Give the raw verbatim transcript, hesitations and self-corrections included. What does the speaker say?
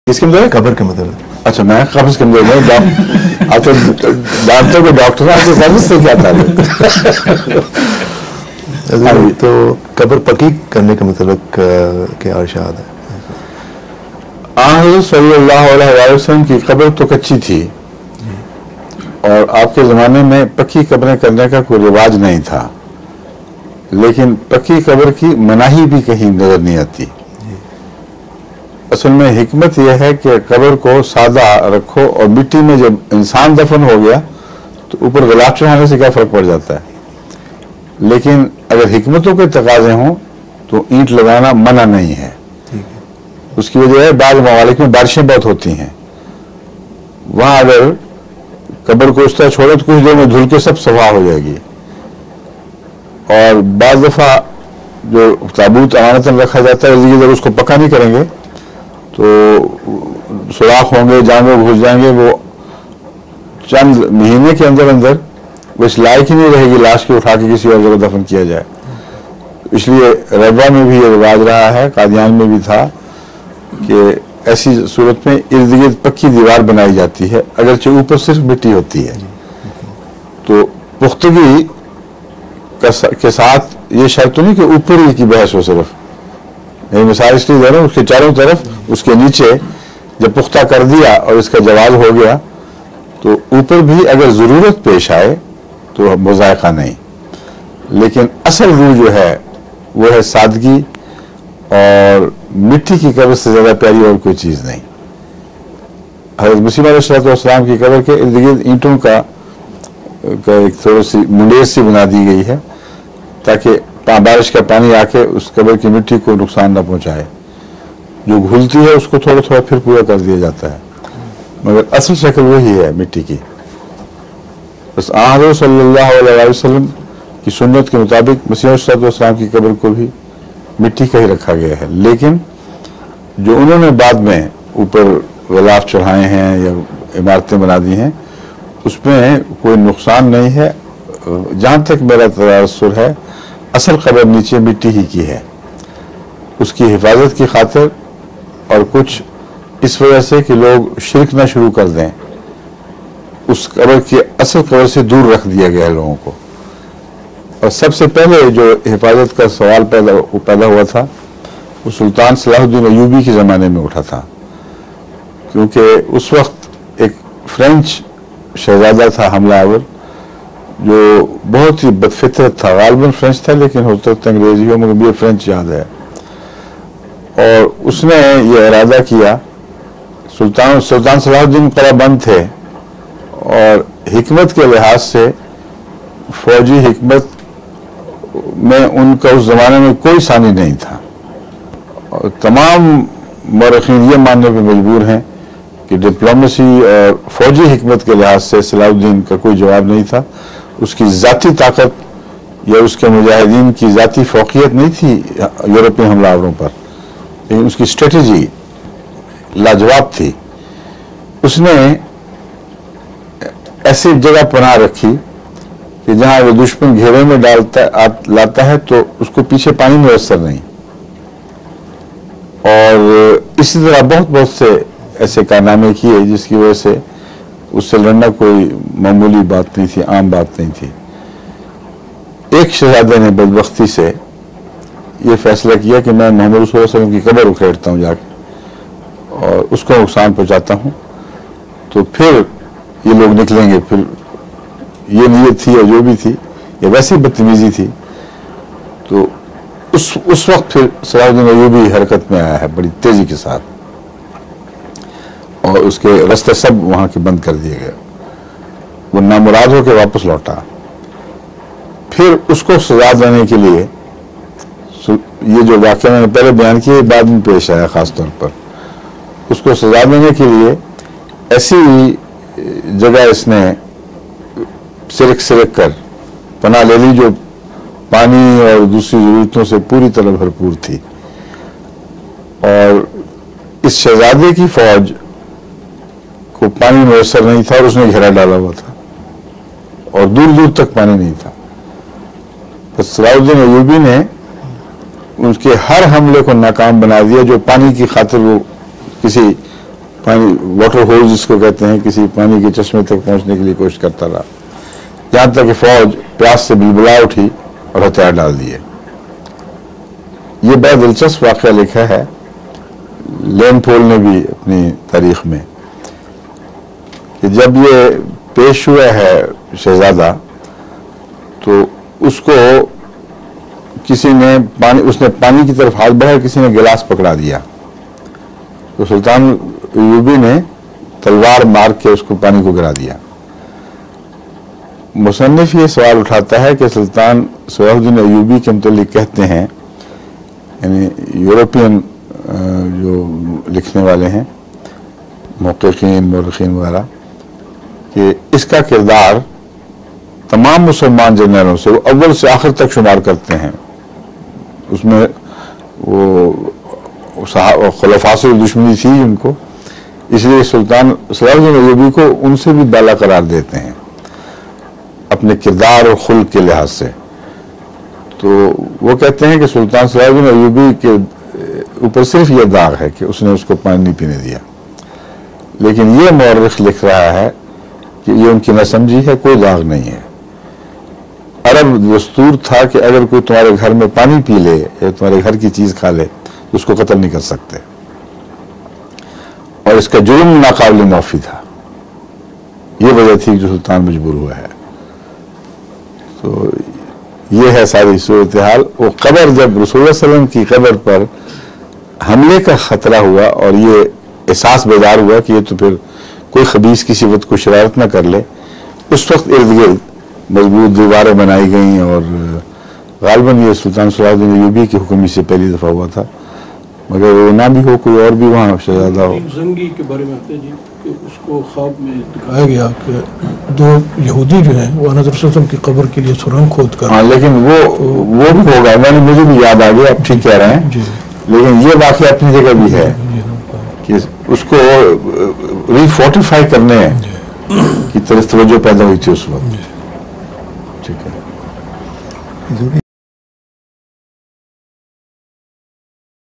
کس کے مطلب؟ قبر کے مطلب. اچھا میں قبض کے مطلب نہیں. آپ تو ڈاکٹر کو ڈاکٹر آپ کے قبض سے کیا تعلق؟ تو قبر پکی کرنے کا مطلب کیا ارشاد ہے؟ حضرت صلی اللہ علیہ وسلم کی قبر تو کچی تھی اور آپ کے زمانے میں پکی قبریں کرنے کا کوئی رواج نہیں تھا، لیکن پکی قبر کی مناہی بھی کہیں نظر نہیں آتی. اصل میں حکمت یہ ہے کہ قبر کو سادہ رکھو اور مٹی میں جب انسان دفن ہو گیا تو اوپر غلاف چڑھانے سے کیا فرق پڑ جاتا ہے. لیکن اگر حکمتوں کے تقاضے ہوں تو اینٹ لگانا منع نہیں ہے. اس کی وجہ ہے بعض ممالک میں بارشیں بہت ہوتی ہیں، وہاں اگر قبر کو اس طرح چھوڑے تو کچھ دیر میں دھل کے سب صفا ہو جائے گی. اور بعض دفعہ جو تابوت امانتاً رکھا جاتا ہے اگر اس کو پکا نہیں کریں گے تو سوراخ ہوں گے، جانور گھس جائیں گے، وہ چند مہینے کے اندر اندر وہ اس لائق ہی نہیں رہے گی لاش کی اٹھا کے کسی اور جگہ دفن کیا جائے. اس لیے ربا میں بھی یہ رواج رہا ہے، قادیان میں بھی تھا کہ ایسی صورت میں ارد گرد پکی دیوار بنائی جاتی ہے، اگرچہ اوپر صرف مٹی ہوتی ہے. تو پختگی کے ساتھ یہ شرط نہیں کہ اوپر ہی کی بحث ہو، صرف میں مثال اس لیے دے رہا ہوں اس کے چاروں طرف اس کے نیچے جب پختہ کر دیا اور اس کا جواز ہو گیا تو اوپر بھی اگر ضرورت پیش آئے تو مذائقہ نہیں. لیکن اصل روح جو ہے وہ ہے سادگی، اور مٹی کی قبر سے زیادہ پیاری اور کوئی چیز نہیں. حضرت مسیح علیہ الصلوۃ والسلام کی قبر کے ارد گرد اینٹوں کا ایک تھوڑی سی منڈیر سی بنا دی گئی ہے تاکہ بارش کا پانی آ کے اس قبر کی مٹی کو نقصان نہ پہنچائے. جو گھلتی ہے اس کو تھوڑا تھوڑا پھر پورا کر دیا جاتا ہے، مگر اصل شکل وہی ہے مٹی کی. بس حضرت صلی اللہ علیہ وسلم کی سنت کے مطابق مسیح علیہ الصلوۃ والسلام کی قبر کو بھی مٹی کا ہی رکھا گیا ہے. لیکن جو انہوں نے بعد میں اوپر غلاف چڑھائے ہیں یا عمارتیں بنا دی ہیں اس میں کوئی نقصان نہیں ہے. جہاں تک میرا تاثر ہے اصل قبر نیچے مٹی ہی کی ہے، اس کی حفاظت کی خاطر اور کچھ اس وجہ سے کہ لوگ شرک نہ شروع کر دیں اس قبر کی اصل قبر سے دور رکھ دیا گیا ہے لوگوں کو. اور سب سے پہلے جو حفاظت کا سوال پیدا پیدا ہوا تھا وہ سلطان صلاح الدین ایوبی کے زمانے میں اٹھا تھا، کیونکہ اس وقت ایک فرینچ شہزادہ تھا حملہ آور جو بہت ہی بدفطرت تھا، غالباً فرینچ تھا لیکن ہو سکتا انگریزی ہو، مگر مجھے فرینچ یاد ہے. اور اس نے یہ ارادہ کیا، سلطان سلطان صلاح الدین قلعہ بند تھے اور حکمت کے لحاظ سے فوجی حکمت میں ان کا اس زمانے میں کوئی ثانی نہیں تھا. اور تمام مورخین یہ ماننے پہ مجبور ہیں کہ ڈپلومیسی اور فوجی حکمت کے لحاظ سے صلاح الدین کا کوئی جواب نہیں تھا. اس کی ذاتی طاقت یا اس کے مجاہدین کی ذاتی فوقیت نہیں تھی یورپین حملہ آوروں پر، لیکن اس کی اسٹریٹجی لاجواب تھی. اس نے ایسی جگہ پناہ رکھی کہ جہاں وہ دشمن گھیرے میں ڈالتا لاتا ہے تو اس کو پیچھے پانی میسر نہیں. اور اسی طرح بہت بہت سے ایسے کارنامے کیے جس کی وجہ سے اس سے لڑنا کوئی معمولی بات نہیں تھی، عام بات نہیں تھی. ایک شہزادے نے بدبختی سے یہ فیصلہ کیا کہ میں محمد رسول اللہ علیہ وسلم کی قبر اکھیڑتا ہوں جا کے اور اس کو نقصان پہنچاتا ہوں، تو پھر یہ لوگ نکلیں گے. پھر یہ نیت تھی اور جو بھی تھی یہ ویسی بدتمیزی تھی. تو اس اس وقت پھر صلاح الدین ایوبی حرکت میں آیا ہے بڑی تیزی کے ساتھ اور اس کے راستے سب وہاں کے بند کر دیے گئے. وہ نامراد ہو کے واپس لوٹا. پھر اس کو سزا دینے کے لیے یہ جو واقعہ میں نے پہلے بیان کیا بعد میں پیش آیا، خاص طور پر اس کو سزا دینے کے لیے ایسی جگہ اس نے سرک سرک کر پناہ لے لی جو پانی اور دوسری ضرورتوں سے پوری طرح بھرپور تھی. اور اس شہزادے کی فوج کو پانی میسر نہیں تھا اور اس نے گھیرا ڈالا ہوا تھا اور دور دور تک پانی نہیں تھا. بس صلاح الدین ایوبی نے اس کے ہر حملے کو ناکام بنا دیا جو پانی کی خاطر وہ کسی پانی واٹر ہول جس کو کہتے ہیں، کسی پانی کے چشمے تک پہنچنے کے لیے کوشش کرتا رہا، یہاں تک کہ فوج پیاس سے بلبلا اٹھی اور ہتھیار ڈال دیے۔ یہ بڑا دلچسپ واقعہ لکھا ہے لین پول نے بھی اپنی تاریخ میں، کہ جب یہ پیش ہوا ہے شہزادہ تو اس کو کسی نے پانی اس نے پانی کی طرف ہاتھ بڑھایا، کسی نے گلاس پکڑا دیا تو سلطان ایوبی نے تلوار مار کے اس کو پانی کو گرا دیا۔ مصنف یہ سوال اٹھاتا ہے کہ سلطان صلاح الدین ایوبی کے متعلق کہتے ہیں، یعنی یورپین جو لکھنے والے ہیں محققین مورخین وغیرہ، کہ اس کا کردار تمام مسلمان جنرلوں سے وہ اول سے آخر تک شمار کرتے ہیں، اس میں وہ خلفاء سے دشمنی تھی ان کو، اس لیے سلطان صلاح الدین ایوبی کو ان سے بھی بالا قرار دیتے ہیں اپنے کردار اور خلق کے لحاظ سے۔ تو وہ کہتے ہیں کہ سلطان صلاح الدین ایوبی کے اوپر صرف یہ داغ ہے کہ اس نے اس کو پانی نہیں پینے دیا، لیکن یہ مورخ لکھ رہا ہے کہ یہ ان کی ناسمجھی ہے، کوئی داغ نہیں ہے۔ عرب دستور تھا کہ اگر کوئی تمہارے گھر میں پانی پی لے یا تمہارے گھر کی چیز کھا لے تو اس کو قتل نہیں کر سکتے، اور اس کا جرم ناقابل معافی تھا۔ یہ وجہ تھی جو سلطان مجبور ہوا ہے۔ تو یہ ہے ساری صورتحال۔ وہ قبر جب رسول اللہ صلی اللہ علیہ وسلم کی قبر پر حملے کا خطرہ ہوا اور یہ احساس بیدار ہوا کہ یہ تو پھر کوئی خبیث کسی وقت کو شرارت نہ کر لے، اس وقت ارد گرد مضبوط دیواریں بنائی گئیں، اور غالباً یہ سلطان صلاح الدین ایوبی کی حکم سے پہلی دفعہ ہوا تھا، مگر وہ نہ بھی ہو کوئی اور بھی وہاں شہزادہ ہو۔ زنگی کے بارے میں آتے ہیں جی کہ اس کو خواب میں دکھایا گیا کہ دو یہودی جو ہیں وہ حضرت صلی اللہ علیہ وسلم کی قبر کے لیے سرنگ کھود کر، ہاں لیکن وہ وہ بھی ہوگا، میں نے مجھے بھی یاد آ گیا، آپ ٹھیک کہہ رہے ہیں جی، لیکن یہ واقعہ اپنی جگہ بھی ہے کہ اس کو ری فورٹیفائی کرنے کی طرف توجہ پیدا ہوئی تھی اس وقت۔ ٹھیک ہے،